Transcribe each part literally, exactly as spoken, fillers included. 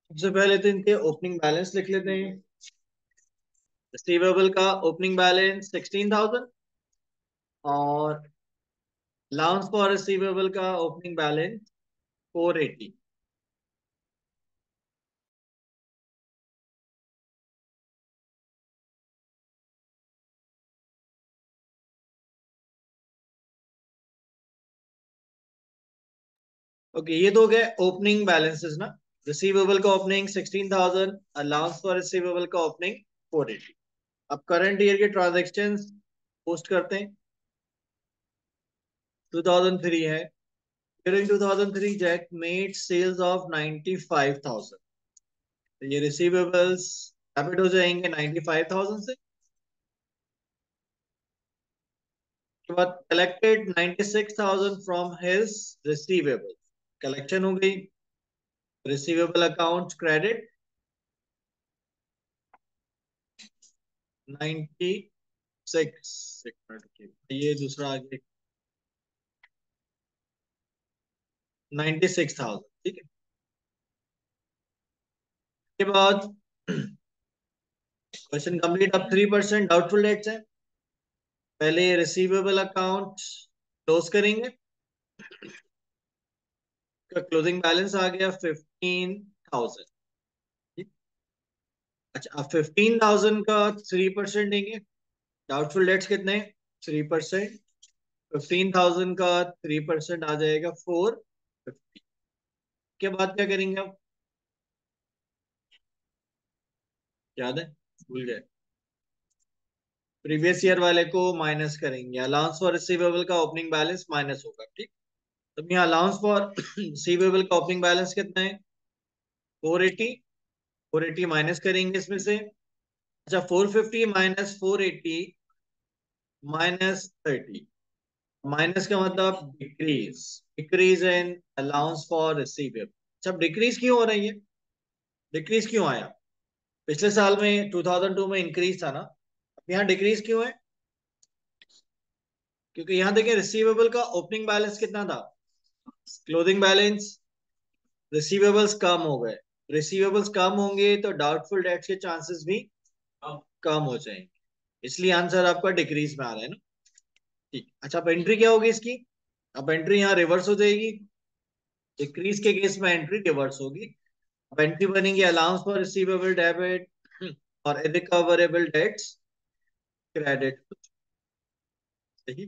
सबसे पहले तो इनके ओपनिंग बैलेंस लिख लेते हैं। रिसीवेबल का ओपनिंग बैलेंस सिक्सटीन थाउजेंड और अलाउंस फॉर रिसीवेबल का opening balance four eighty. Okay, ये तो हो गए ओपनिंग बैलेंसेस ना। रिसीवेबल का opening sixteen thousand, allowance for receivable का ओपनिंग फोर एटी। अब करंट ईयर के ट्रांजेक्शन्स पोस्ट करते हैं। टू थाउजेंड थ्री है। During two thousand three Jack made sales of ninety five thousand. तो ये रिसीवेबल्स डेबिट हो जाएंगे नाइन्टी फाइव थाउजेंड से। उसके बाद collected ninety six thousand from his receivable. Collection हो गई। Receivable account credit ninety six. एक मिनट की ये दूसरा आगे नाइन्टी सिक्स थाउजेंड, ठीक है। उसके बाद क्वेश्चन कंप्लीट। अब थ्री परसेंट डाउटफुल डेट्स है। पहले रिसीवेबल अकाउंट क्लोज करेंगे। का क्लोजिंग बैलेंस आ गया फिफ्टीन थाउजेंड। अच्छा, अब फिफ्टीन थाउजेंड का थ्री परसेंट देंगे। डाउटफुल डेट्स कितने? Three percent. फिफ्टीन थाउजेंड का थ्री परसेंट आ जाएगा फोर फिफ्टी। के बाद क्या करेंगे अब? याद है? भूल गए? प्रीवियस ईयर वाले को माइनस करेंगे। अलाउंस फॉर रिसीवेबल का ओपनिंग बैलेंस माइनस होगा, ठीक। तो यहाँ अलाउंस फॉर रिसीवेबल का ओपनिंग बैलेंस कितना है? Four eighty. Four eighty minus करेंगे इसमें से। अच्छा, four fifty minus four eighty minus thirty. Minus का मतलब decrease. Decrease in allowance for receivable. अच्छा, डिक्रीज क्यों हो रही है? डिक्रीज क्यों आया? पिछले साल में टू थाउजेंड टू में इंक्रीज था ना। अब यहाँ डिक्रीज क्यों है? क्योंकि यहाँ देखिए रिसीवेबल का ओपनिंग बैलेंस कितना था? Closing balance. रिसीवेबल्स कम हो गए। रिसीवेबल्स कम होंगे तो डाउटफुल डेट्स के चांसेस भी कम हो जाएंगे। इसलिए आंसर आपका डिक्रीज में आ रहा है ना। ठीक। अच्छा, अब एंट्री क्या होगी इसकी? अब एंट्री यहाँ रिवर्स हो जाएगी। डिक्रीज के केस में एंट्री रिवर्स होगी। अब एंट्री बनेगी अलाउंस फॉर रिसीवेबल डेबिट और इरिकवरेबल डेट्स क्रेडिट। सही।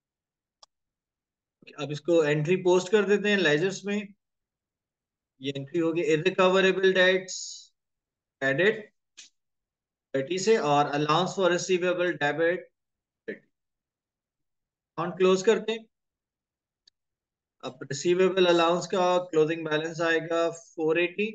अब इसको एंट्री पोस्ट कर देते हैं लेजर्स में। ये एंट्री होगी इरिकवरेबल डेट्स क्रेडिट थर्टी से और allowance for receivable debit thirty. Account close करते हैं। अब रिसीवेबल अलाउंस का क्लोजिंग बैलेंस आएगा फोर एटी।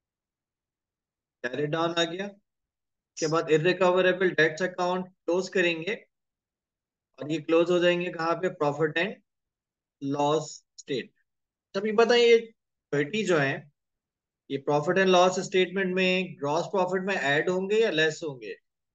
कैरी डाउन आ गया। के बाद इरिकवरेबल डेट्स अकाउंट क्लोज करेंगे और ये क्लोज हो जाएंगे कहाँ पे? Profit and loss state. तभी पता है ये थर्टी जो है ये प्रॉफिट एंड लॉस स्टेटमेंट में ग्रॉस प्रॉफिट में ऐड होंगे या लेस होंगे?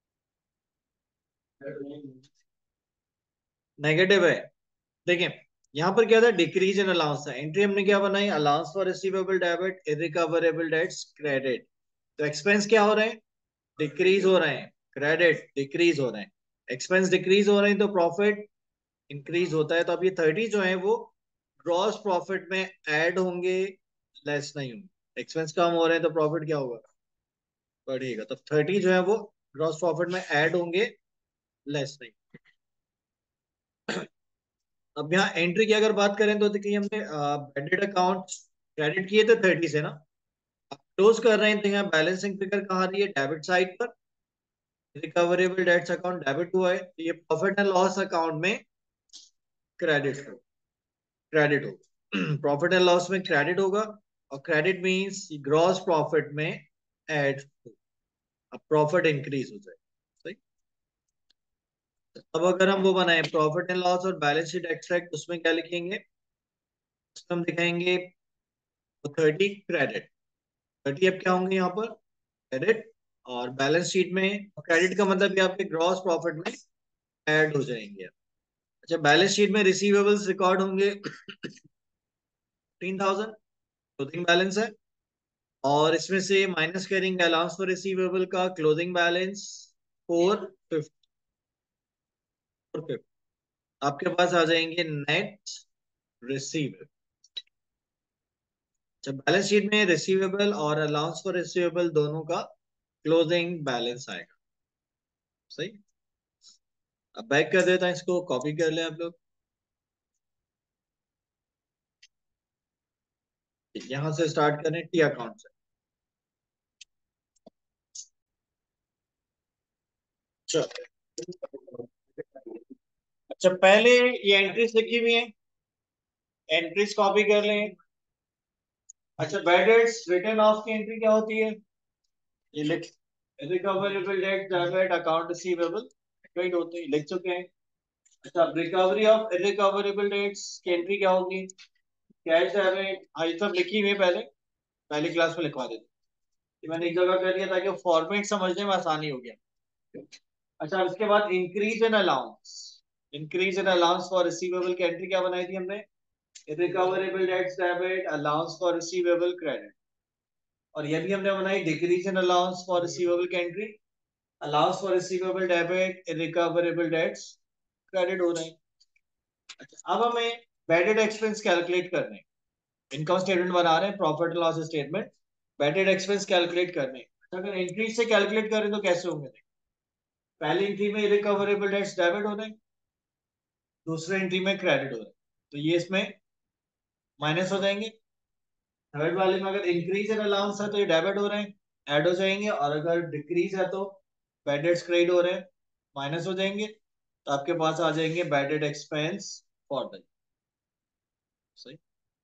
नेगेटिव है। देखिए यहाँ पर क्या था? डिक्रीज इन अलाउंस था। एंट्री हमने क्या बनाई? Allowance for receivable debit irrecoverable debts credit. तो एक्सपेंस क्या हो रहे हैं? डिक्रीज हो रहे हैं। क्रेडिट डिक्रीज हो रहे हैं। एक्सपेंस डिक्रीज हो रहे हैं तो प्रॉफिट इंक्रीज होता है। तो अब ये थर्टी जो है वो ग्रॉस प्रॉफिट में ऐड होंगे, लेस नहीं होंगे। एक्सपेंस कम हो रहे हैं तो प्रॉफिट क्या होगा? बढ़ेगा। तो थर्टी जो है वो ग्रॉस प्रॉफिट में ऐड होंगे, लेस नहीं। अब यहाँ एंट्री की अगर बात करें तो देखिए हमने क्रेडिट अकाउंट क्रेडिट किए थे थर्टी से ना। अब क्लोज कर रहे हैं तो यहाँ बैलेंसिंग फिगर कहाँ आ रही है? डेबिट साइड पर। रिकवरेबल डेट्स अकाउंट डेबिट हुआ है तो ये प्रॉफिट एंड लॉस अकाउंट में क्रेडिट हो क्रेडिट होगा। प्रॉफिट एंड लॉस में क्रेडिट होगा और क्रेडिट मींस ग्रॉस प्रॉफिट में ऐड हो। अब प्रॉफिट इंक्रीज हो जाए। सही। अब अगर हम वो बनाए प्रॉफिट एंड लॉस और बैलेंस शीट एक्सट्रैक्ट, उसमें क्या लिखेंगे? उसमें हम दिखाएंगे थर्टी क्रेडिट। थर्टी अब क्या होंगे यहाँ पर? क्रेडिट। और बैलेंस शीट में क्रेडिट का मतलब ये आपके ग्रॉस प्रॉफिट में ऐड हो जाएंगे। अच्छा, बैलेंस शीट में रिसीवेबल्स रिकॉर्ड होंगे फिफ्टीन थाउजेंड। क्लोजिंग बैलेंस है और इसमें से माइनस करेंगे अलाउंस फॉर रिसीवेबल का closing balance four fifty, four fifty आपके पास आ जाएंगे नेट रिसीवेबल। जब बैलेंस शीट में रिसीवेबल और अलाउंस फॉर रिसीवेबल दोनों का क्लोजिंग बैलेंस आएगा। सही। अब बैक कर देता हूं, इसको कॉपी कर लें आप लोग। यहां से स्टार्ट करें टी अकाउंट से। चलो, अच्छा पहले ये एंट्रीज लिखी हुई है, एंट्रीज कॉपी कर लें। अच्छा बैड डेट्स रिटर्न ऑफ की एंट्री क्या होती है, ये लिख, recoverable debt debit account receivable write होते हैं, लिख चुके हैं। अच्छा रिकवरी ऑफ इररिकवरेबल डेट्स की एंट्री क्या होगी, कैश डेबिट, हाँ ये सब लिखी हुई है, पहले पहली क्लास में लिखवा देते, ये मैंने एक जगह कर दिया ताकि फॉर्मेट समझने में आसानी हो गया। अच्छा इसके बाद increase in allowance, increase in allowance for receivable की एंट्री क्या बनाई थी हमने, irrecoverable debts debit allowance for receivable credit. और ये भी हमने बनाई decrease in allowance for receivable की entry, allowance for receivable debit irrecoverable debts credit हो रहे हैं। अच्छा अब हमें बैडेड एक्सपेंस कैलकुलेट करने, इनकम स्टेटमेंट बना रहे हैं, profit loss statement, bad debt expense calculate करने। अगर एंट्री से कैलकुलेट करें तो कैसे होंगे, पहली एंट्री में इररिकवरेबल डेट्स डेबिट हो रहे हैं, दूसरे एंट्री में क्रेडिट हो रहे हैं, तो ये इसमें माइनस हो जाएंगे। थर्ड वाले में अगर इंक्रीज इन अलाउंस है तो ये डेबिट हो रहे हैं, ऐड हो जाएंगे, और अगर डिक्रीज है तो बैड डेट्स क्रेडिट हो रहे हैं, माइनस हो जाएंगे। तो आपके पास आ जाएंगे बैडेड एक्सपेंस फॉर द, सही।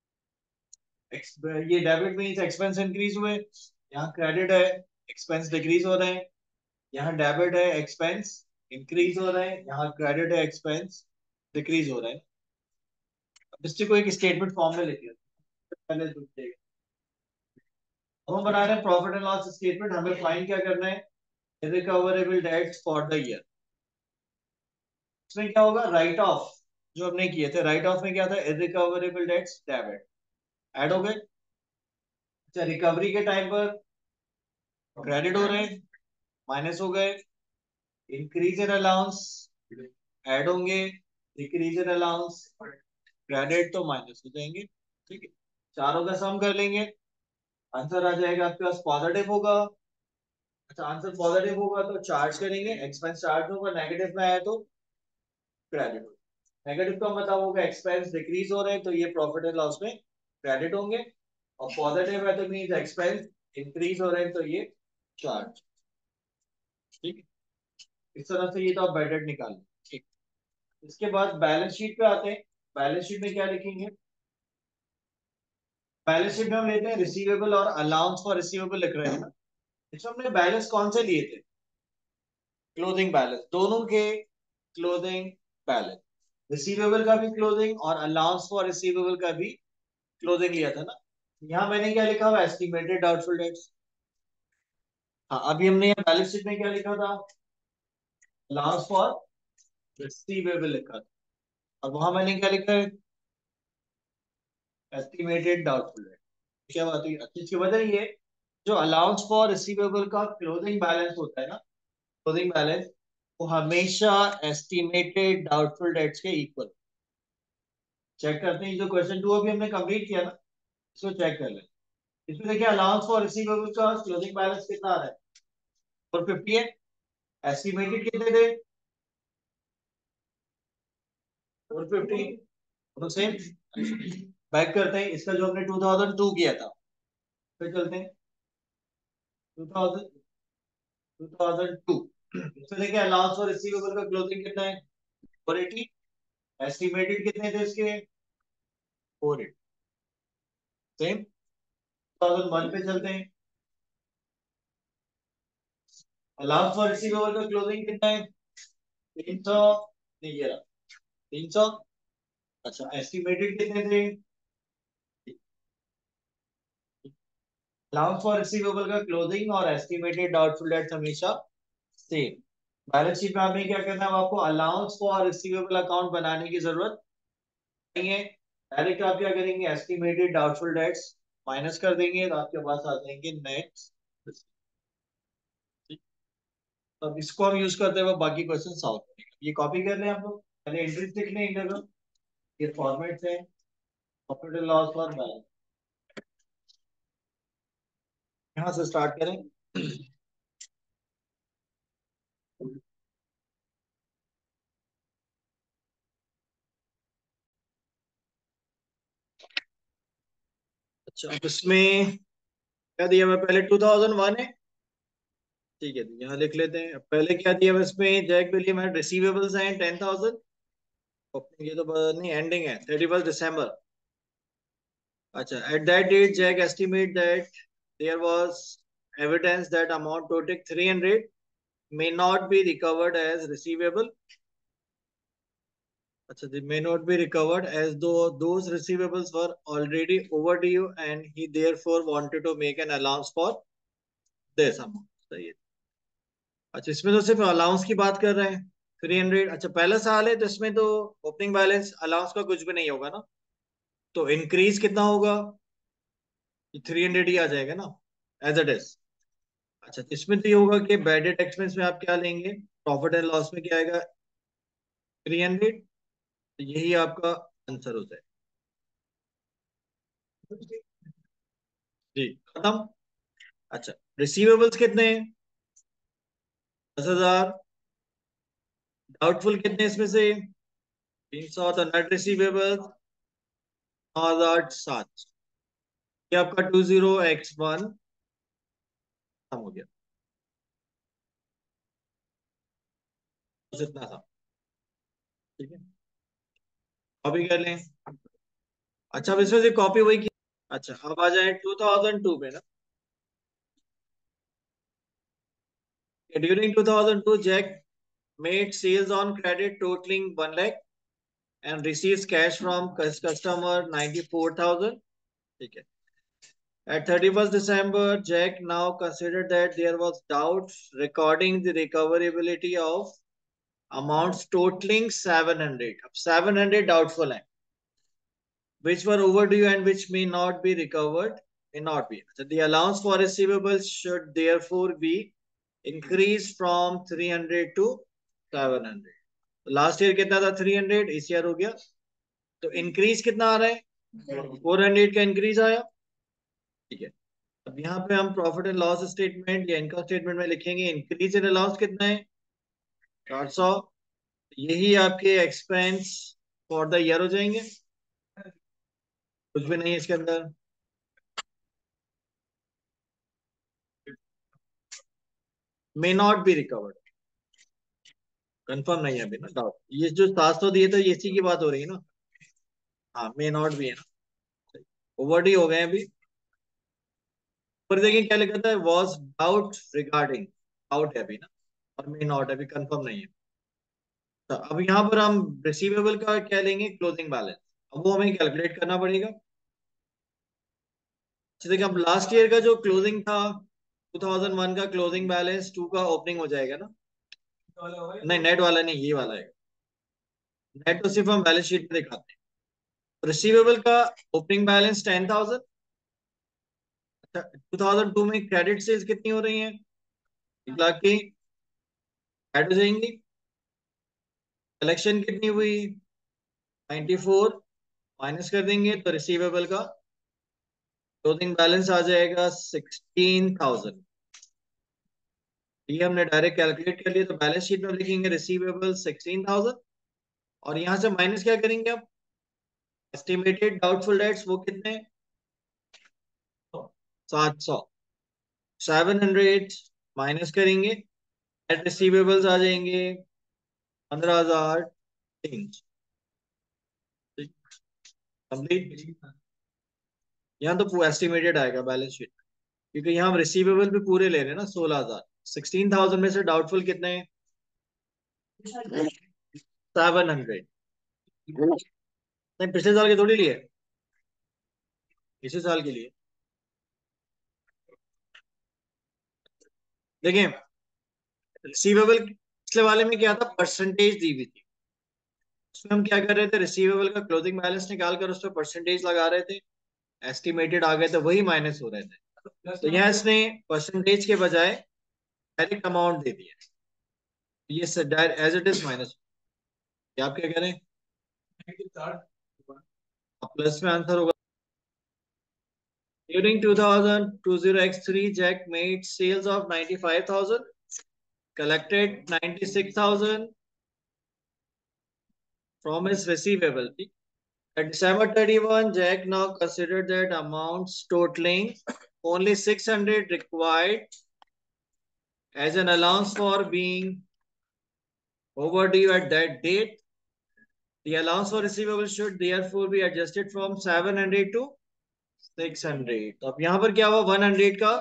Ex- ये डेबिट मींस एक्सपेंस इंक्रीज हुए, यहाँ क्रेडिट है एक्सपेंस डिक्रीज हो रहे हैं, यहाँ डेबिट है एक्सपेंस इंक्रीज हो रहे हैं, यहाँ क्रेडिट है एक्सपेंस डिक्रीज हो रहे हैं। अब इससे कोई एक स्टेटमेंट फॉर्म में लिखिए, पहले तो देखिए। अब हम बना रहे हैं प्रॉफिट एंड लॉस स्टेटमेंट, हमें फाइंड क्या करना है, irrecoverable debts for the year. इसमें क्या होगा, राइट ऑफ जो हमने किए थे, राइट ऑफ में क्या था, इररिकवरेबल डेट्स डेबिट ऐड हो गए। अच्छा रिकवरी के टाइम पर क्रेडिट हो रहे हैं, माइनस हो गए। इंक्रीज इन अलाउंस ऐड होंगे, डिक्रीज इन अलाउंस क्रेडिट तो माइनस हो जाएंगे। ठीक है, चारों का सम कर लेंगे, आंसर आ जाएगा आपके पास पॉजिटिव होगा। अच्छा आंसर पॉजिटिव होगा तो चार्ज करेंगे, एक्सपेंस चार्ज होगा, नेगेटिव में आया तो क्रेडिट होगा। नेगेटिव का मतलब होगा एक्सपेंस डिक्रीज हो रहे हैं तो ये प्रॉफिट एंड लॉस में क्रेडिट होंगे, और पॉजिटिव है तो मींस एक्सपेंस इंक्रीज हो रहे हैं तो ये चार्ज। ठीक है, इस तरह से ये तो आप बैडेड निकाल लें। ठीक, इसके बाद बैलेंस शीट पे आते हैं। बैलेंस शीट में क्या लिखेंगे, बैलेंस शीट में हम लेते हैं रिसीवेबल और अलाउंस फॉर रिसीवेबल लिख रहे हैं ना। इसमें हमने बैलेंस कौन से लिए थे, क्लोजिंग बैलेंस, दोनों के क्लोजिंग बैलेंस, रिसीवेबल का भी क्लोजिंग और अलाउंस फॉर रिसीवेबल का भी क्लोजिंग लिया था ना। यहाँ मैंने क्या लिखा हुआ, एस्टिमेटेड डाउटफुल डेट्स। हाँ अभी हमने यहाँ बैलेंस शीट में क्या लिखा था, अलाउंस फॉर रिसीवेबल लिखा था, और वहां मैंने क्या लिखा है, एस्टिमेटेड डाउटफुल डेट। क्या बात है, अच्छी इसकी वजह ये, जो अलाउंस फॉर रिसीवेबल का क्लोजिंग बैलेंस होता है ना, क्लोजिंग बैलेंस, वो हमेशा एस्टिमेटेड डाउटफुल डेट्स के इक्वल। चेक करते हैं, जो क्वेश्चन टू अभी हमने कंप्लीट किया ना, इसको चेक कर लें। इसमें देखिए अलाउंस फॉर रिसीवेबल का क्लोजिंग बैलेंस कितना आ रहा है, फोर फिफ्टी है, एस्टिमेटेड कितने थे, फोर फिफ्टी, तो सेम। बैक करते हैं, इसका जो हमने टू थाउजेंड टू किया था, फिर चलते हैं two thousand, two thousand two. इसमें देखिए अलाउंस फॉर रिसीवेबल का क्लोजिंग कितना है, फोर एटी, एस्टिमेटेड कितने थे इसके, four eighty, same. Two thousand one पे चलते हैं, अलाउंस फॉर रिसीवेबल का क्लोजिंग कितना है, तीन सौ, नहीं ये रहा, तीन सौ। अच्छा एस्टिमेटेड कितने थे, अलाउंस फॉर रिसीवेबल का क्लोजिंग और एस्टिमेटेड डाउटफुल डेट्स हमेशा सेम। बैलेंस शीट में हमें क्या करना है, आपको अलाउंस फॉर रिसीवेबल अकाउंट बनाने की जरूरत नहीं है, डायरेक्ट आप क्या करेंगे, एस्टिमेटेड डाउटफुल डेट्स माइनस कर देंगे तो आपके पास आ जाएंगे नेट। अब इसको हम यूज करते हुए बाकी क्वेश्चन सॉल्व करेंगे। ये कॉपी कर लें आप लोग, पहले एंट्रीज लिख लें इनका तो। ये फॉर्मेट है profit and loss for balance. यहाँ से स्टार्ट करें। अच्छा, अब इसमें क्या दिया हुआ है? पहले टू थाउजेंड वन है, ठीक है, तो यहाँ लिख लेते हैं। अब पहले क्या दिया हुआ है इसमें? जैक विलियम है, रिसीवेबल्स हैं टेन थाउजेंड। ये तो ब- नहीं, एंडिंग है थर्टी फर्स्ट दिसंबर। अच्छा, at that date Jack estimate that there was evidence that amount total three hundred may not be recovered as receivable. अच्छा, they may not be recovered as though those receivables were already overdue and he therefore wanted to make an allowance for this amount. सही है। अच्छा, इसमें तो सिर्फ allowance की बात कर रहे हैं। थ्री हंड्रेड, अच्छा पहला साल है तो इसमें तो ओपनिंग बैलेंस अलाउंस का कुछ भी नहीं होगा ना, तो इंक्रीज कितना होगा? थ्री हंड्रेड ही आ जाएगा ना, एज इट इज। अच्छा, तो इसमें तो ये होगा कि बैड डेट एक्सपेंस में आप क्या लेंगे? प्रॉफिट एंड लॉस में क्या आएगा? Three hundred. तो यही आपका आंसर हो जाए। जी, खत्म। अच्छा, रिसीवेबल्स कितने हैं? दस हजार। डाउटफुल कितने इसमें से? तीन सौ। तो नेट रिसीवेबल्स नौ हजार सात। ये आपका टू जीरो एक्स वन खत्म हो गया। बस इतना था। ठीक है, कॉपी कर लें। अच्छा, अब इसमें से कॉपी वही की। अच्छा, अब आ जाए टू थाउजेंड टू में ना। During two thousand two Jack made sales on credit totaling one lakh and receives cash from cus- customer ninety-four thousand. ठीक है। At thirty-first December, Jack now considered that there was doubt regarding the recoverability of amounts totaling seven hundred. अब seven hundred doubtful है, which were overdue and which may not be recovered, may not be. So the allowance for receivables should therefore be increased from three hundred to seven hundred. Last year कितना था? Three hundred. इस year हो गया, तो increase कितना आ रहा है? फोर हंड्रेड का इंक्रीज आया। ठीक है, अब यहाँ पे हम प्रॉफिट एंड लॉस स्टेटमेंट या इनकम स्टेटमेंट में लिखेंगे इंक्रीज इन अलाउंस कितना है? चार सौ। यही आपके एक्सपेंस फॉर द ईयर हो जाएंगे। कुछ भी नहीं है इसके अंदर। May not be recovered, confirm नहीं है अभी ना, डाउट। ये जो सात सौ दिए थे ये इसी की बात हो रही है ना। हाँ, मे नॉट भी है ना, ओवर हो गए हैं अभी। पर देखिए क्या लिखा था? वॉज डाउट रिगार्डिंग, डाउट है अभी ना, और मे नॉट अभी कंफर्म नहीं है। तो अब यहाँ पर हम रिसीवेबल का क्या लेंगे? Closing balance. अब वो हमें कैलकुलेट करना पड़ेगा। अच्छा, देखिए अब लास्ट ईयर का जो क्लोजिंग था, टू थाउजेंड वन का क्लोजिंग बैलेंस टू का ओपनिंग हो जाएगा ना। नहीं, नेट वाला नहीं, ये वाला है। नेट तो सिर्फ हम बैलेंस शीट में दिखाते हैं। रिसीवेबल का ओपनिंग बैलेंस टेन थाउजेंड। अच्छा, टू थाउजेंड टू में क्रेडिट सेल्स कितनी हो रही है? एक लाख की ऐड हो जाएंगी। कलेक्शन कितनी हुई? Ninety four. माइनस कर देंगे तो रिसीवेबल का क्लोजिंग बैलेंस आ जाएगा सिक्सटीन थाउजेंड। ये हमने डायरेक्ट कैलकुलेट कर लिया, तो बैलेंस शीट में लिखेंगे रिसीवेबल सिक्सटीन थाउजेंड। और यहां से माइनस क्या करेंगे आप? एस्टिमेटेड डाउटफुल डेट्स वो कितने? सात सौ। सेवन हंड्रेड माइनस करेंगे, नेट रिसीवेबल्स आ जाएंगे पंद्रह हजार तीन। कंप्लीट। यहाँ तो एस्टिमेटेड आएगा बैलेंस शीट, क्योंकि यहाँ हम रिसीवेबल भी पूरे ले रहे हैं ना, सोलह हजार। सिक्सटीन थाउजेंड में से डाउटफुल कितने हैं? Seven hundred. नहीं, पिछले साल के थोड़ी लिए, इसी साल के लिए। देखिए, रिसीवेबल पिछले वाले में क्या था? परसेंटेज दी हुई थी। उसमें हम क्या कर रहे थे? रिसीवेबल का क्लोजिंग बैलेंस निकाल कर उस पर परसेंटेज लगा रहे थे। एस्टिमेटेड आ गए तो वही माइनस हो रहे थे, तो यहाँ इसने परसेंटेज के बजाय डायरेक्ट अमाउंट दे दिया, ये एज इट इज माइनस। आप क्या करें, प्लस में आंसर होगा। During two thousand twenty x three, Jack made sales of ninety-five thousand, collected ninety-six thousand from his receivable. At December thirty-first, Jack now considered that amounts totaling only six hundred required as an allowance for being overdue at that date. The allowance for receivable should therefore be adjusted from seven hundred to six hundred. तो अब यहाँ पर क्या हुआ, one hundred का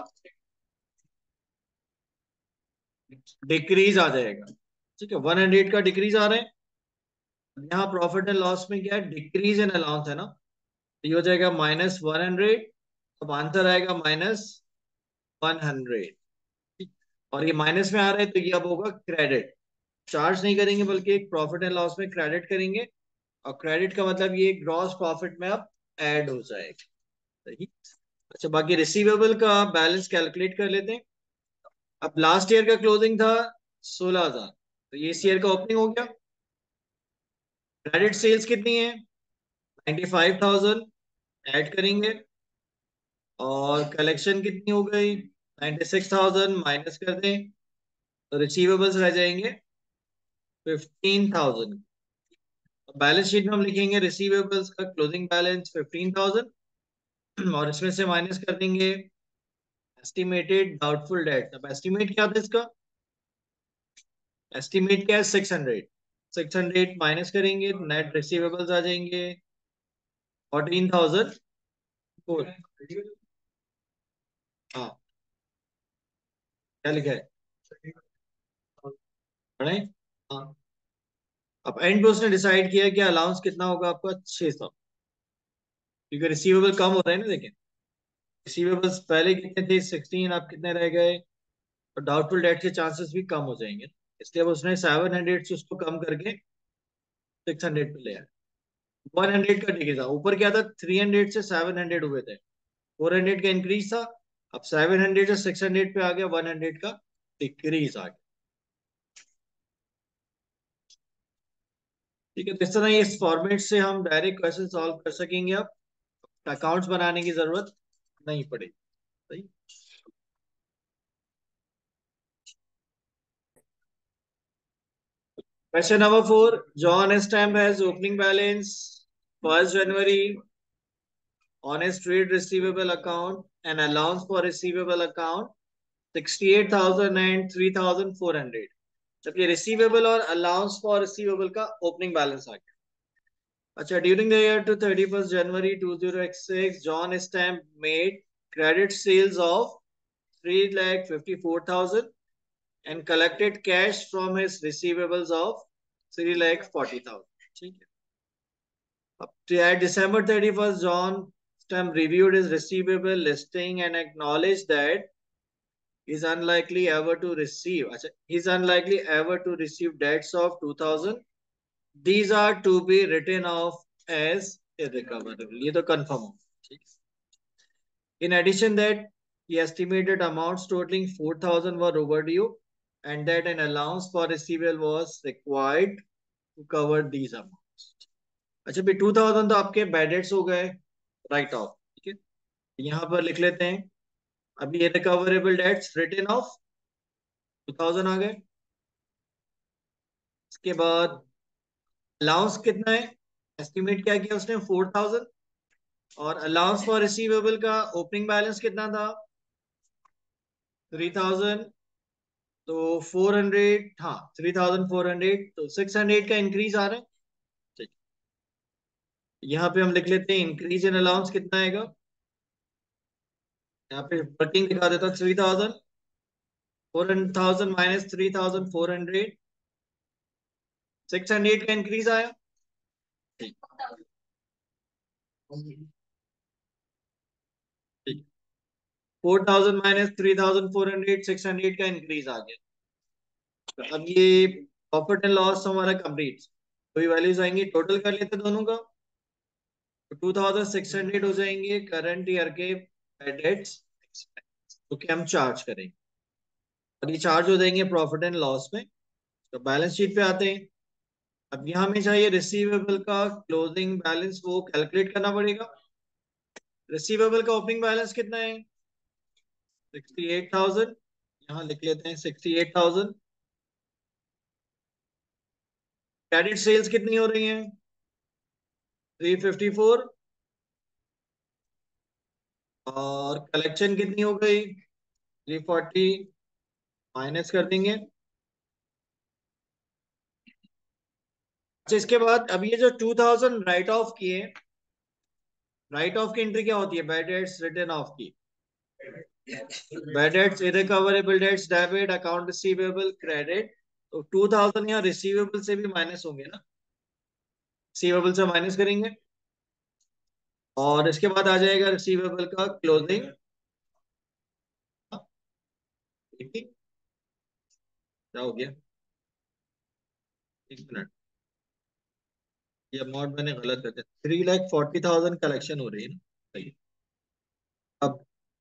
decrease आ जाएगा, ठीक है, one hundred का डिक्रीज आ रहा है। यहाँ प्रॉफिट एंड लॉस में क्या है, डिक्रीज इन अलाउंस है ना, तो ये हो जाएगा माइनस वन हंड्रेड। अब आंसर आएगा माइनस वन हंड्रेड, और ये माइनस में आ रहा है तो ये अब होगा क्रेडिट। चार्ज नहीं करेंगे बल्कि एक प्रॉफिट एंड लॉस में क्रेडिट करेंगे, और क्रेडिट का मतलब ये ग्रॉस प्रॉफिट में अब ऐड हो जाएगा, सही। अच्छा, बाकी रिसीवेबल का बैलेंस कैलकुलेट कर लेते हैं। अब लास्ट ईयर का क्लोजिंग था सोलह हजार, तो ये इस ईयर का ओपनिंग हो गया। क्रेडिट सेल्स कितनी है, नाइन्टी फाइव थाउजेंड ऐड करेंगे, और कलेक्शन कितनी हो गई, नाइन्टी सिक्स थाउजेंड माइनस कर दें, तो रिसीवेबल्स रह जाएंगे फिफ्टीन थाउजेंड। बैलेंस शीट में हम लिखेंगे रिसीवेबल्स का क्लोजिंग बैलेंस फिफ्टीन थाउजेंड, और इसमें से माइनस कर देंगे एस्टिमेटेड डाउटफुल डेट। अब एस्टिमेट क्या था इसका, एस्टिमेट क्या है, six hundred. Six hundred minus करेंगे, नेट रिसीवेबल्स आ जाएंगे फोर्टीन थाउजेंड फोर। हाँ, क्या लिखा है, पढ़े। हाँ, अब एंड पे उसने डिसाइड किया कि अलाउंस कितना होगा आपका, छह सौ, क्योंकि रिसीवेबल कम हो रहे हैं ना, देखें रिसीवेबल्स पहले कितने थे, सिक्सटीन, अब कितने रह गए, और डाउटफुल डेट के चांसेस भी कम हो जाएंगे, इसलिए अब उसने सेवन हंड्रेड से उसको कम करके सिक्स हंड्रेड पे ले आया। वन हंड्रेड का डिक्रीज था, ऊपर क्या था, थ्री हंड्रेड से सेवन हंड्रेड हुए थे, फोर हंड्रेड का इंक्रीज था, अब सेवन हंड्रेड से सिक्स हंड्रेड पे आ गया, वन हंड्रेड का डिक्रीज आ गया, ठीक है। तो इस तरह ये इस फॉर्मेट से हम डायरेक्ट क्वेश्चन सॉल्व कर सकेंगे, अब अकाउंट्स बनाने की जरूरत नहीं पड़ेगी, सही। Question number four. John Stamp has opening balance first January on his trade receivable account and allowance for receivable account sixty-eight thousand and three thousand four hundred. जब ये receivable और allowance for receivable का opening balance आ गया। अच्छा, during the year to thirty-first January twenty oh six, John Stamp made credit sales of three lakh fifty-four thousand and collected cash from his receivables of three lakh forty thousand. ठीक है। Up to at December thirty-first, John Stamp reviewed his receivable listing and acknowledged that he's unlikely ever to receive. अच्छा, he's unlikely ever to receive debts of two thousand. These are to be written off as irrecoverable. ये तो confirm हो, ठीक है। In addition, that he estimated amounts totaling four thousand were overdue, and that an allowance for receivable was required to cover these amounts. अच्छा भाई, two thousand तो आपके bad debts हो गए, राइट ऑफ, ठीक है, यहाँ पर लिख लेते हैं। अभी ये recoverable debts written off two thousand आ गए। इसके बाद अलाउंस कितना है, एस्टिमेट क्या किया उसने, फोर थाउजेंड, और अलाउंस फॉर रिसीवेबल का ओपनिंग बैलेंस कितना था, थ्री थाउजेंड, तो फोर हंड्रेड, हाँ, थ्री थाउजेंड फोर हंड्रेड, तो सिक्स हंड्रेड का इंक्रीज आ रहा है, ठीक। यहाँ पे हम लिख लेते हैं इंक्रीज इन अलाउंस कितना आएगा, यहाँ पे वर्किंग दिखा देता, three thousand, four thousand minus three thousand four hundred, six hundred का इंक्रीज आया, ठीक, ठीक। Four thousand minus three thousand four hundred, six hundred का इंक्रीज आ गया। तो अब ये प्रॉफिट एंड लॉस हमारा कंप्लीट, कोई वैल्यूज आएंगी, टोटल कर लेते दोनों का। तो टू थाउजेंड सिक्स हंड्रेड हो जाएंगे करंट ईयर के डेट्स तो क्या हम चार्ज करेंगे, और ये चार्ज हो जाएंगे प्रॉफिट एंड लॉस में। तो बैलेंस शीट पे आते हैं। अब यहाँ हमें चाहिए रिसीवेबल का क्लोजिंग बैलेंस, वो कैलकुलेट करना पड़ेगा। रिसीवेबल का ओपनिंग बैलेंस कितना है? Sixty eight thousand. यहाँ लिख लेते हैं sixty eight thousand. Credit sales कितनी हो रही हैं? Three fifty four. और कलेक्शन कितनी हो गई? Three forty. माइनस कर देंगे। अच्छा, इसके बाद अब ये जो टू थाउजेंड राइट ऑफ किए, राइट ऑफ की एंट्री क्या होती है? बैड डेट्स रिटर्न ऑफ की। Bad debts, irrecoverable debts debit, account receivable credit. तो टू थाउजेंड यहाँ रिसीवेबल से भी माइनस होंगे ना, रिसीवेबल से माइनस करेंगे। और इसके बाद आ जाएगा रिसीवेबल का क्लोजिंग। ठीक है, क्या हो गया? एक मिनट, ये अमाउंट मैंने गलत कर दिया। Three lakh forty thousand collection हो रही है ना, सही। अब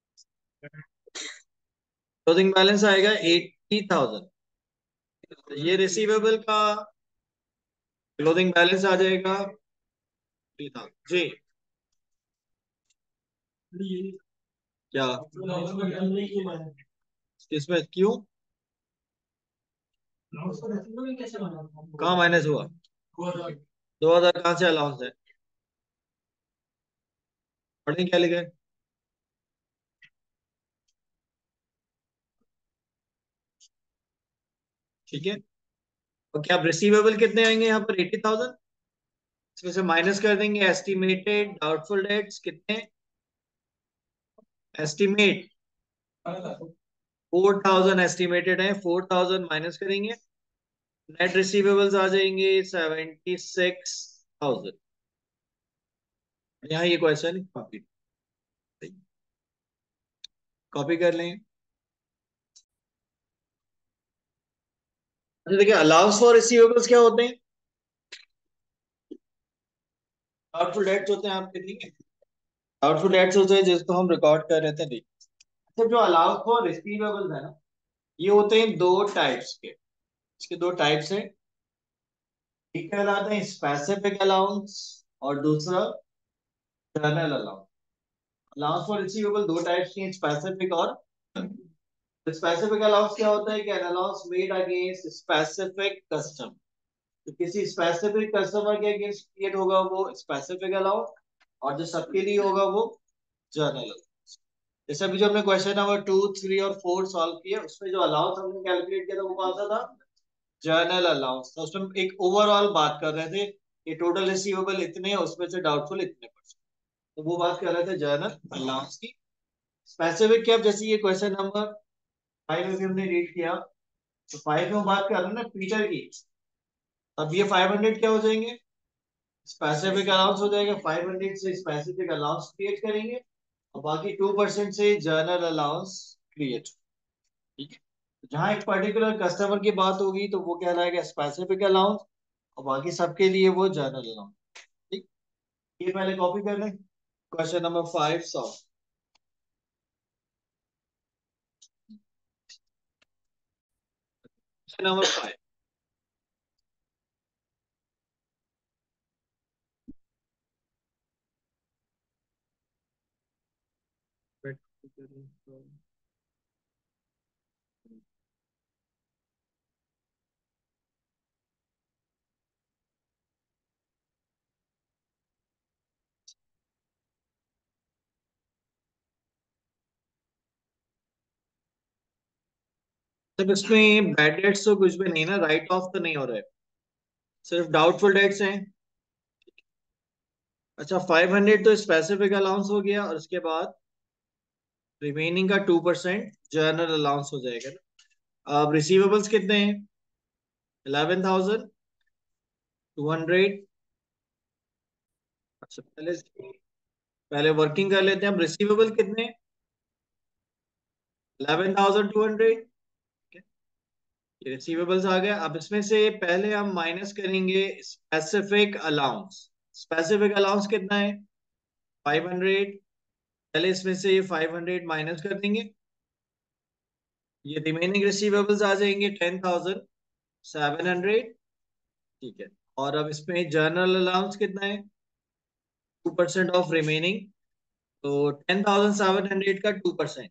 क्लोजिंग बैलेंस आएगा एट्टी थाउजेंड। ये रिसीवेबल का क्लोजिंग बैलेंस आ जाएगा थ्री थाउजेंड। जी क्या? किसमें क्यों? कहाँ माइनस हुआ? दो हजार कहाँ से अलाउंस है? पढ़ने क्या लिखा है? ठीक है। और क्या आप रिसीवेबल कितने आएंगे यहाँ पर? Eighty thousand. इसमें से माइनस कर देंगे एस्टिमेटेड डाउटफुल डेट्स कितने? एस्टिमेट फोर थाउजेंड एस्टिमेटेड है, फोर थाउजेंड माइनस करेंगे। नेट रिसीवेबल्स आ जाएंगे सेवेंटी सिक्स थाउजेंड। यहाँ ये क्वेश्चन कॉपी कॉपी कर लें। अच्छा देखिए, अलाउंस फॉर रिसीवेबल्स क्या होते हैं? डाउटफुल डेट्स होते हैं आपके, ठीक है। डाउटफुल डेट्स होते हैं जिसको हम रिकॉर्ड कर रहे थे, ठीक। अच्छा, जो अलाउंस फॉर रिसीवेबल्स है ना, ये होते हैं दो टाइप्स के। इसके दो टाइप्स हैं। एक कहलाते हैं स्पेसिफिक अलाउंस, और दूसरा general allowance. Allowance for receivable दो टाइप्स की हैं, स्पेसिफिक और। स्पेसिफिक अलाउंस क्या होता है कि allowance made against specific custom. तो किसी स्पेसिफिक कस्टमर के अगेंस्ट क्रिएट होगा वो स्पेसिफिक अलाउंस, और जो सबके लिए होगा वो जनरल अलाउंस। जैसे अभी जो हमने क्वेश्चन नंबर टू थ्री और फोर सॉल्व किया, उसमें जो अलाउंस हमने कैलकुलेट किया था वो कौन सा था? जनरल अलाउंस था। उसमें एक ओवरऑल बात कर रहे थे कि टोटल रिसीवेबल इतने हैं, उसमें से डाउटफुल इतने परसेंट। तो वो बात कर रहे थे जनरल अलाउंस की। स्पेसिफिक क्या? जैसे ये क्वेश्चन नंबर फाइव में भी हमने रीड किया, तो फाइव में हम बात कर रहे हैं ना फीचर की। अब ये फाइव हंड्रेड क्या हो जाएंगे? स्पेसिफिक अलाउंस हो जाएगा। फाइव हंड्रेड से स्पेसिफिक अलाउंस क्रिएट करेंगे, और बाकी टू परसेंट से जनरल अलाउंस क्रिएट। ठीक है। तो जहां एक पर्टिकुलर कस्टमर की बात होगी तो वो कहलाएगा स्पेसिफिक अलाउंस, और बाकी सबके लिए वो जनरल अलाउंस। ठीक। ये पहले कॉपी कर लें। Question number five solve. Question number five. तब इसमें बैड डेट्स तो कुछ भी नहीं ना, राइट ऑफ तो नहीं हो रहा है, सिर्फ डाउटफुल डेट्स हैं। अच्छा, फाइव हंड्रेड तो स्पेसिफिक अलाउंस हो गया, और उसके बाद रिमेनिंग का टू परसेंट जनरल अलाउंस हो जाएगा ना। अब रिसीवेबल्स कितने हैं? Eleven thousand two hundred. अच्छा, पहले पहले वर्किंग कर लेते हैं। अब रिसीवेबल कितने? Eleven thousand two hundred. ये रिसीवेबल्स आ गया। अब इसमें से पहले हम माइनस करेंगे स्पेसिफिक अलाउंस। स्पेसिफिक अलाउंस कितना है? फाइव हंड्रेड, पहले इसमें से ये फाइव हंड्रेड माइनस कर देंगे, ये रिमेनिंग रिसीवेबल्स आ जाएंगे टेन थाउजेंड सेवन हंड्रेड। ठीक है, और अब इसमें जर्नल अलाउंस कितना है, टू परसेंट ऑफ रिमेनिंग, तो टेन थाउजेंड सेवन हंड्रेड का टू परसेंट,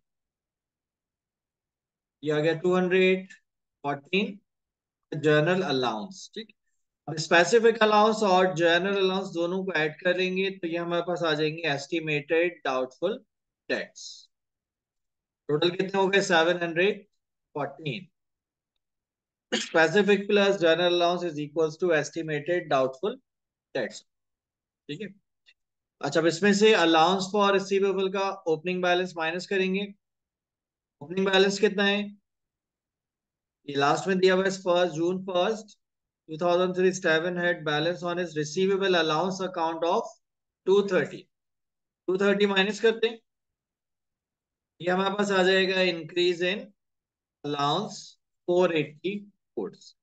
ये आ गया two hundred fourteen, general allowance. ठीक, अब स्पेसिफिक अलाउंस और जनरल अलाउंस दोनों को ऐड करेंगे तो ये हमारे पास आ जाएंगे एस्टिमेटेड डाउटफुल डेट्स। टोटल कितने हो गए, seven hundred fourteen. Specific plus general allowance is equals to estimated doubtful debts. ठीक है, अच्छा अब इसमें से अलाउंस फॉर रिसीवेबल का ओपनिंग बैलेंस माइनस करेंगे। ओपनिंग बैलेंस कितना है, ये लास्ट में दिया हुआ है, first June first two thousand three seven had balance on his receivable allowance account of two thirty. Two thirty minus करते हैं, ये हमारे पास आ जाएगा increase in allowance four eighty, goods.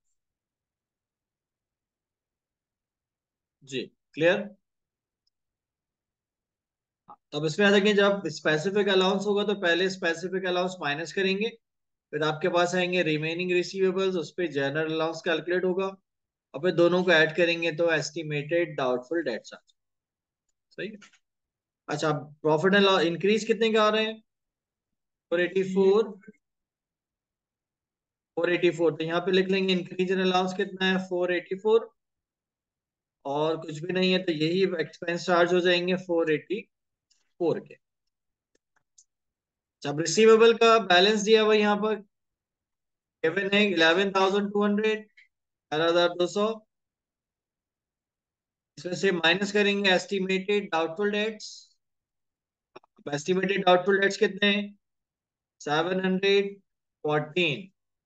जी, क्लियर। अब इसमें आ जाएंगे, जब स्पेसिफिक अलाउंस होगा तो पहले स्पेसिफिक अलाउंस माइनस करेंगे, फिर आपके पास आएंगे रिमेनिंग रिसीवेबल्स, उस पर जनरल अलाउंस कैलकुलेट होगा, और फिर दोनों को ऐड करेंगे तो एस्टिमेटेड डाउटफुल डेट्स आ जाए। सही है। अच्छा, प्रॉफिट एंड लॉस इंक्रीज कितने का आ रहे हैं, four eighty four. Four eighty four, तो यहाँ पे लिख लेंगे इंक्रीज इन अलाउंस कितना है, फोर एटी फोर, और कुछ भी नहीं है तो यही एक्सपेंस चार्ज हो जाएंगे फोर एटी फोर के। जब रिसीवेबल का बैलेंस दिया हुआ यहाँ पर गिवन है इलेवन थाउजेंड टू हंड्रेड, ग्यारह हजार दो सौ, इसमें से माइनस करेंगे estimated doubtful debts. Estimated doubtful debts कितने हैं, सेवन हंड्रेड फोर्टीन।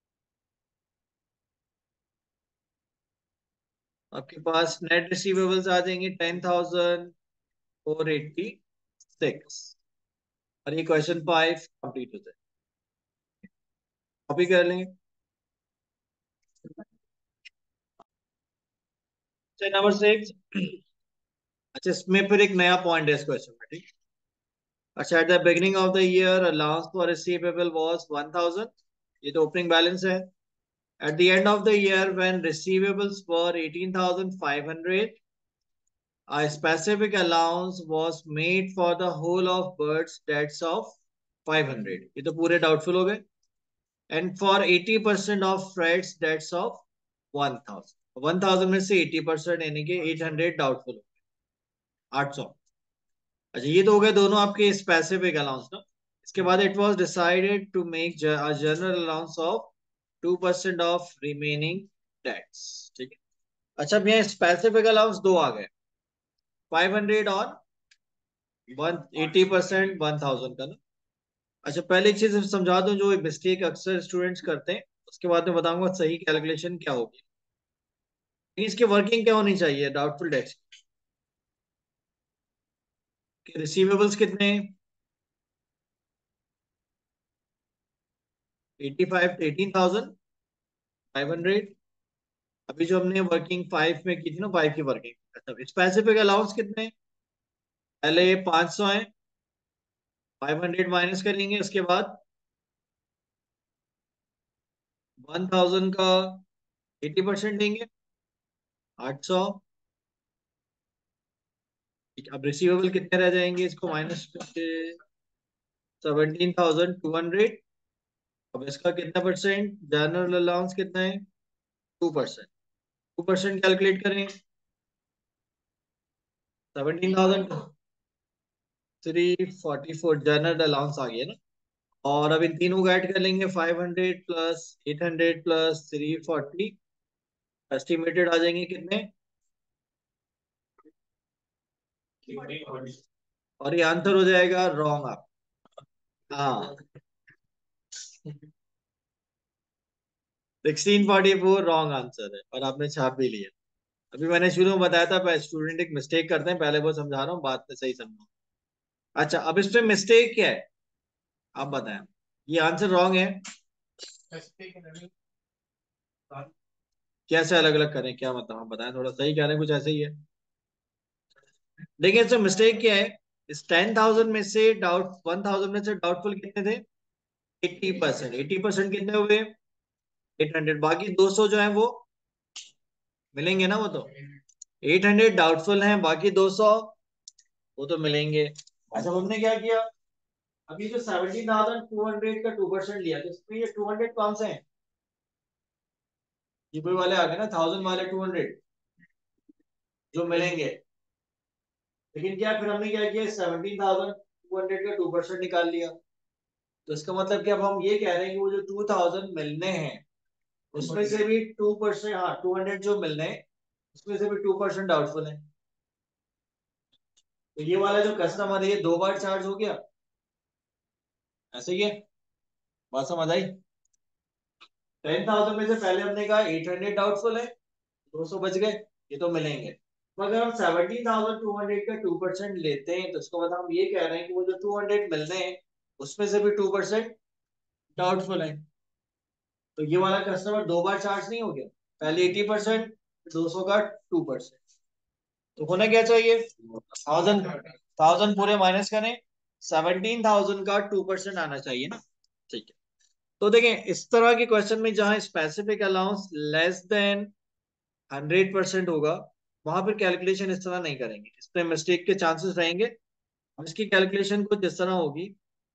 आपके पास नेट रिसीवेबल्स आ जाएंगे ten thousand four eighty six, और ये क्वेश्चन फाइव कंप्लीट हो जाए। कॉपी कर लेंगे। Number six. अच्छा, इसमें फिर एक नया पॉइंट है इस क्वेश्चन में। ठीक, अच्छा, at the beginning of the year allowance for receivable was one thousand, ये तो ओपनिंग बैलेंस है। At the end of the year when receivables were eighteen thousand five hundred, a specific allowance was made for the whole of birds debts of five hundred, ये तो पूरे doubtful हो गए, and for eighty percent of Fred's debts of one thousand, one thousand में से eighty percent यानी कि eight hundred doubtful हो गए, आठ सौ। अच्छा, ये तो हो गए दोनों आपके स्पेसिफिक अलाउंस ना। इसके बाद it was decided to make general allowance of two percent of remaining debts. ठीक है, अच्छा अब यहाँ स्पेसिफिक अलाउंस दो आ गए, फाइव हंड्रेड और one eighty percent one thousand का ना। अच्छा, पहले एक चीज समझा दूं, जो मिस्टेक अक्सर स्टूडेंट्स करते हैं, उसके बाद में बताऊंगा सही कैलकुलेशन क्या होगी। इसकी वर्किंग क्या होनी चाहिए डाउटफुल डेट्स के, रिसीवेबल्स कितने, eighty five eighteen thousand five hundred. अभी जो हमने वर्किंग फाइव में की थी ना, फाइव की वर्किंग। अच्छा, स्पेसिफिक अलाउंस कितने, पहले ये पांच सौ है, फाइव हंड्रेड माइनस करेंगे, उसके बाद वन थाउजेंड का एटी परसेंट देंगे, आठ सौ। अब रिसीवेबल कितने रह जाएंगे, इसको माइनस करके सेवनटीन थाउजेंड टू हंड्रेड। अब इसका कितना परसेंट, जनरल अलाउंस कितना है, two percent. Two percent calculate करें, seventeen thousand three forty four, general allowance आ गया ना। और अब इन तीनों को ऐड कर लेंगे, five hundred plus eight hundred plus three forty, estimated आ जाएंगे कितने, और ये आंसर हो जाएगा रॉन्ग आप। हाँ, sixteen forty four, wrong answer है, और आपने छाप भी लिया। अभी मैंने शुरू में बताया था स्टूडेंट एक मिस्टेक करते हैं, पहले वो समझा रहा हूँ, बात में सही समझो। अच्छा, अब इसमें मिस्टेक क्या है, आप बताएं। ये आंसर रॉन्ग है, कैसे अलग अलग करें, क्या मतलब आप बताएं, थोड़ा सही कह रहे हैं, कुछ ऐसे ही है। देखिए, इसमें मिस्टेक क्या है, इस टेन थाउजेंड में से डाउट वन थाउजेंड में से डाउटफुल कितने थे? Eighty percent. एट्टी परसेंट कितने हुए? Eight hundred. बाकी दो सौ जो है वो मिलेंगे ना, वो तो एट हंड्रेड डाउटफुल हैं, बाकी दो सौ वो तो मिलेंगे। अच्छा, हमने क्या किया, अभी जो सेवनटीन थाउजेंड टू हंड्रेड का टू परसेंट लिया, तो इसमें ये टू हंड्रेड कौन से हैं? ये कोई वाले आ गए ना, थाउजेंड वाले टू हंड्रेड जो मिलेंगे। लेकिन क्या फिर हमने क्या किया, सेवनटीन थाउजेंड टू हंड्रेड का टू परसेंट निकाल लिया। तो इसका मतलब कि अब हम ये कह रहे हैं कि वो जो टू थाउजेंड मिलने हैं उसमें से भी टू परसेंट, हाँ टू हंड्रेड जो मिलने हैं उसमें से भी टू परसेंट डाउटफुल है। तो ये वाला जो कस्टमर है ये दो बार चार्ज हो गया, ऐसे ही है। बात समझ आई? टेन थाउजेंड में से पहले हमने कहा एट हंड्रेड डाउटफुल है, दो सौ बच गए, ये तो मिलेंगे। तो अगर हम सेवनटीन थाउजेंड टू हंड्रेड का टू परसेंट लेते हैं तो इसको मतलब हम ये कह रहे हैं कि वो जो टू हंड्रेड मिलने हैं उसमें से भी टू परसेंट डाउटफुल है। तो ये वाला कस्टमर दो बार चार्ज नहीं हो गया, पहले एटी परसेंट, दो सौ का टू परसेंट। तो होना क्या चाहिए, थाउजेंड थाउजेंड पूरे माइनस करें, सेवनटीन थाउजेंड का टू परसेंट आना चाहिए ना। ठीक है। तो देखें इस तरह के क्वेश्चन में जहां specific allowance less than hundred percent होगा वहां पर कैलकुलेशन इस तरह नहीं करेंगे, इसमें मिस्टेक के चांसेस रहेंगे। हम इसकी कैलकुलेशन कुछ इस तरह होगी।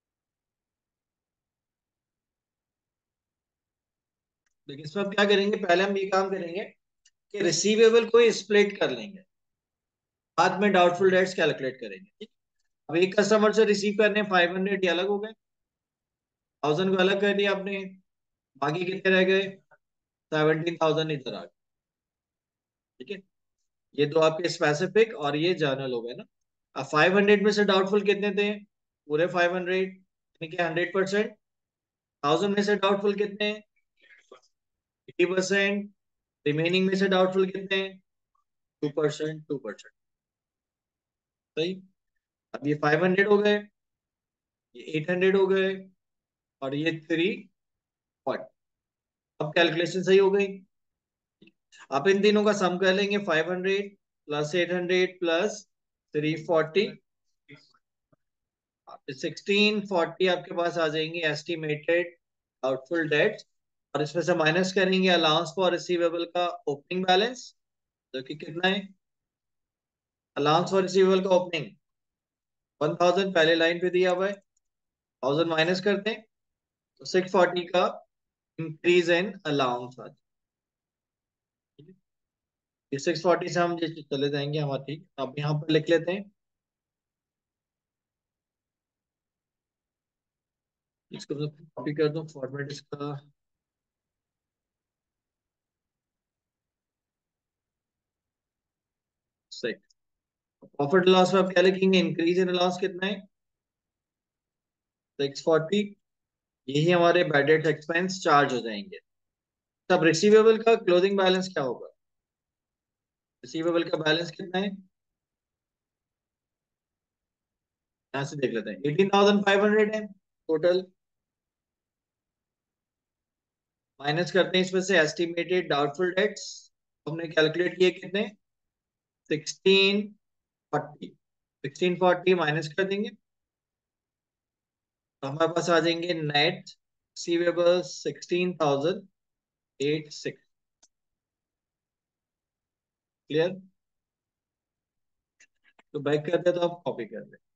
लेकिन इसमें हम क्या करेंगे, पहले हम ये काम करेंगे कि रिसीवेबल को स्प्लिट कर लेंगे, बाद में डाउटफुल डेट्स कैलकुलेट करेंगे। ठीक। अब एक कस्टमर से रिसीव करने फाइव हंड्रेड, ये अलग हो गए, थाउजेंड को अलग कर दिया आपने, बाकी कितने रह गए, सेवनटीन थाउजेंड इधर आ गए। ठीक है। ये तो आपके स्पेसिफिक और ये जर्नल हो गए ना। अब फाइव हंड्रेड में से डाउटफुल कितने थे, पूरे फाइव हंड्रेड, यानी कि हंड्रेड परसेंट। थाउजेंड में से डाउटफुल कितने, एटी परसेंट। रिमेनिंग में से डाउटफुल कितने, टू परसेंट, टू परसेंट। सही। अब ये फाइव हंड्रेड हो गए, ये एट हंड्रेड हो गए, और ये थ्री फोर्टी। अब कैलकुलेशन सही हो गई। आप इन तीनों का सम कर लेंगे, five hundred plus eight hundred plus three forty, sixteen forty आपके पास आ जाएंगे एस्टिमेटेड डाउटफुल डेट। और इसमें से माइनस करेंगे अलाउंस फॉर रिसीवेबल का ओपनिंग बैलेंस, जो कि कितना है, अलाउंस फॉर रिसीवेबल का ओपनिंग वन थाउजेंड पहले लाइन पे दिया हुआ है, थाउजेंड माइनस करते हैं तो सिक्स फोर्टी का इंक्रीज इन अलाउंस आ जाएगा। ये सिक्स फोर्टी से हम जैसे चले जाएंगे हमारा, ठीक। अब यहाँ पर लिख लेते हैं, इसको मैं कॉपी कर दूं, फॉर्मेट इसका सही। प्रॉफिट लॉस में आप क्या लिखेंगे, इंक्रीज इन लॉस कितना है, सिक्स फोर्टी। यही हमारे बैड डेट एक्सपेंस चार्ज हो जाएंगे। तब रिसीवेबल का क्लोजिंग बैलेंस क्या होगा, रिसीवेबल का बैलेंस कितना है, यहाँ से देख लेते हैं, एटीन थाउजेंड फाइव हंड्रेड है टोटल। माइनस करते हैं इसमें से एस्टिमेटेड डाउटफुल डेट्स, हमने कैलकुलेट किए कितने, sixteen forty. Sixteen forty minus कर देंगे तो हमारे पास आ जाएंगे net receivable sixteen thousand eight six. Clear? तो बैक करते हैं तो आप कॉपी कर लें।